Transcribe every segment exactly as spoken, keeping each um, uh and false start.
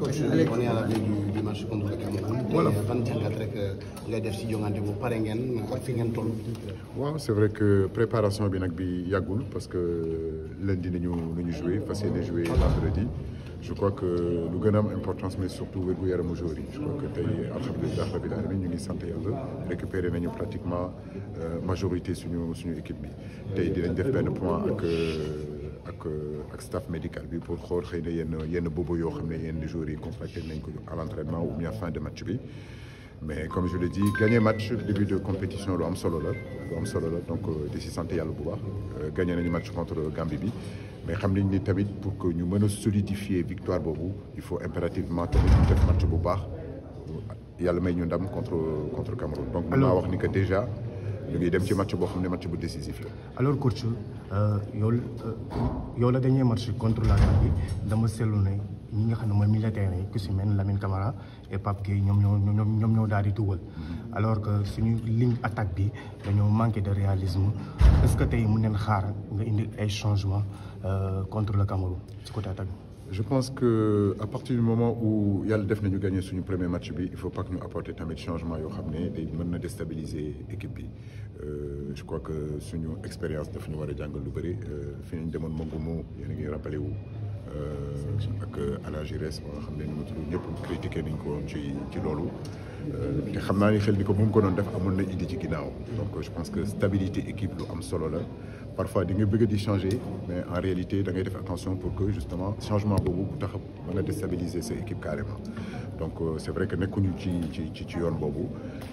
coach on est à la veille du, du match contre le Cameroun. voilà ban jàngat rek ngay def si jongante bu pare ngeen ak fi ngeen toll. waaw c'est vrai que préparation bi nag bi yàggul parce que lundi nañu nañu joué fas yéene joué vendredi. Je crois que lu gën a am importance mais surtout wérgu yaramu joueur yi je crois que tey alhamdulilah rabbil alamin ñu ngi sant yàlla récupéré nañu pratiquement majorité suñu suñu équipe bi tey dinañ def benn point ak ak ak staff médical bi pour xool xëy na yenn yenn boobu yoo xam ne yenn joueurs yi contracté nañ ko à l'entraînement ou bien fin de match bi mais comme je l'ai dit gagner match début de compétition lu am solo la lu am solo la donc di si sant yàlla bu baax gagné nañu match contre Gambie bi mais xam nañ ni tamit pour que ñu mën a solidifier victoire boobu il faut impérativement tamit ñu def match bu baax yàlla may ñu ndam contre contre Cameroun. donc mën naa wax ni que déjà ñu ngi dem ci match boo xam ne match bu décisif la. alors coach yow yow la dernier match contre la Gambie dama seetlu ne ñi nga xam ne mooy militaire yi ku si mel ni Lamine Camara et Pape Gueye ñoom ñoo ñoom ñoom ñoo daal di dugal. alors que suñu ligne attaque bi dañoo manqué de réalisme est-ce que tey mën nañ xaar nga indi ay changements contre le Cameroun ci côté attaque bi. je pense que à partir du moment où yàlla def nañu gagné suñu premier match bi il faut pas que ñu apporter tamit changement yoo xam ne day mën na déstabiliser équipe bi je crois que suñu expérience daf ñu war a jàngal lu bëri fi nañ demoon Mongomo yéen a ngi rappelé wu ak Ala Giresse ba nga xam ne nu mu tudd ñëpp critiqué nañ ko woon ci ci loolu te xam naa ni xel ni ko bu mu ko doon def amoon na idée ci ginnaaw donc je pense que stabilité équipe lu am solo la parfois di nga bëgg di changer mais en réalité da ngay def attention pour que justement changement boobu bu tax mën a déstabiliser sa équipe carrément donc c'est vrai que nekkuñu ci ci ci yoon boobu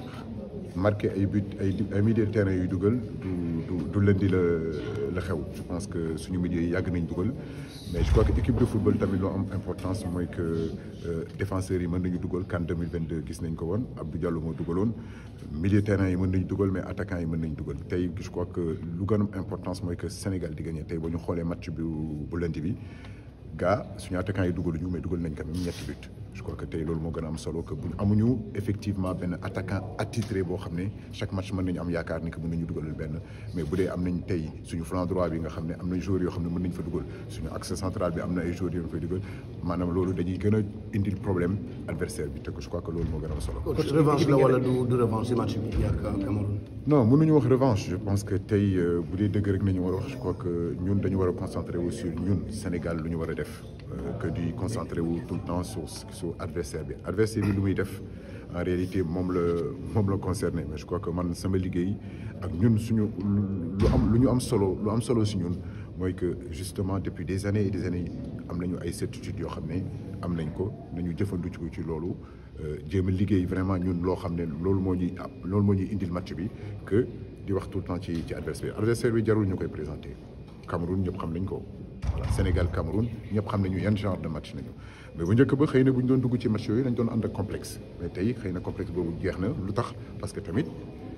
marqué ay but ay ay milieu de terrain yuy dugal du du du lundi la la xew je pense que suñu milieu yi yàgg nañ dugal mais je crois que équipe de football tamit loo am importance mooy que défenseurs yi mën nañu dugal CAN deux mille vingt-deux gis nañ ko woon Abdou Diallo moo dugaloon milieu de terrain yi mën nañu dugal mais attaquants yi mën nañu dugal tey je crois que lu gën a importance mooy que Sénégal di gagné tey ba ñu xoolee match bi bu lundi bi gaa suñu attaquants yi dugaluñu mais dugal nañ quand même ñetti but je crois que tey loolu moo gën a am solo que buñ amuñu effectivement benn attaquant attitré boo xam ne chaque match mën nañu am yaakaar ni que mën nañu dugalal benn mais bu dee am nañ tey suñu flanc droit bi nga xam ne am na joueurs yoo xam ne mën nañ fa dugal suñu axe central bi am na ay joueurs yoo fay dugal maanaam loolu dañuy gën a indil problème adversaire bi te je crois que loolu moo gën a am solo. coach revanche la wala du du revanche ci match bi ak Cameroun. non mënuñu wax revanche je pense que tey bu dee dëgg rek nañu war a wax je crois que ñun dañu war a concentrer wu sur ñun Sénégal lu ñu war a def que di concentrer wu tout le temps sur sur adversaire bi adversaire bi lu muy def en réalité moom la moom la concerné mais je crois que man sama liggéey ak ñun suñu lu am lu ñu am solo lu am solo si ñun mooy que justement depuis des années et des années am nañu ay certitudes yoo xam ne am nañ ko nañu jëfandiku ci loolu jéem a liggéey vraiment ñun loo xam ne loolu moo ñuy loolu moo ñuy indil match bi que di wax tout le temps ci ci adversaire bi adversaire bi jarul ñu koy présenter Cameroun ñëpp xam nañ ko. voilà Sénégal Cameroun ñëpp xam nañu yan genre de match nañu mais bu njëkk ba xëy na bu ñu doon dugg ci match yooyu dañ doon ànd ak complexe mais tey xëy na complexe boobu jeex na lu tax parce que tamit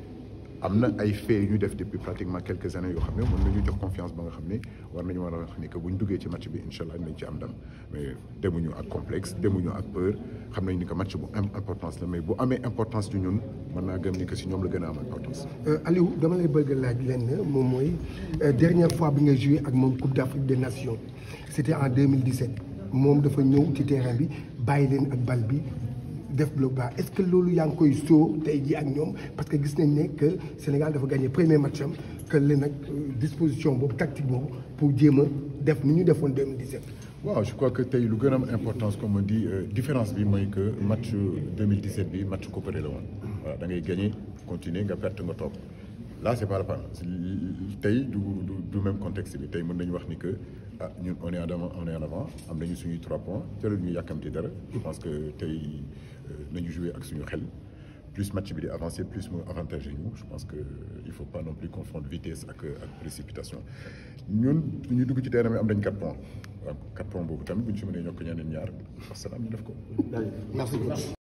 am na ay faits yu ñu def depuis pratiquement quelques années yoo xam ne mën nañu jox confiance ba nga xam ne war nañu war a wax ni que bu ñu duggee ci match bi incha allah nañ ci am ndam mais demuñu ak complexe demuñu ak peur xam nañ ni que match bu am importance la mais bu amee importance ci ñun mën naa gëm ni que si ñoom la gën a am importance. Aliou dama lay bëgg laaj lenn moom mooy dernière fois bi nga joué ak moom Coupe d'Afrique des Nations c'était en deux mille dix-sept moom dafa ñëw ci terrain bi bàyyi leen ak bal bi. def bloc bas est-ce que loolu yaa ngi koy sóor tey jii ak ñoom parce que gis nañ ne que Sénégal dafa gagné premier match am que leen nag disposition boobu tactique boobu pour jéem a def ni ñu defoon deux mille dix-sept. waaw je crois que tey lu gën a am importance comme on dit différence bi mooy que match deux mille dix-sept bi match coupé la woon. voilà da ngay gagné continuer nga perte nga toog là c'est pas la peine tey du du du même contexte bi tey mën nañu wax ni que ah ñun on est en avant on est en avant am nañu suñuy trois points jëlal ñu yàkkamti dara. je pense que tey nañu jouer ak suñu xel plus match bi di avancer plus mu avantage ñu je pense que il faut pas non plus confondre vitesse ak ak précipitation ñun ñu dugg ci terrain bi am nañ quatre points waaw quatre points boobu tamit bu ñu si mënee ñokk ñeneen ñaar asalaam ñu def ko. merci beaucoup.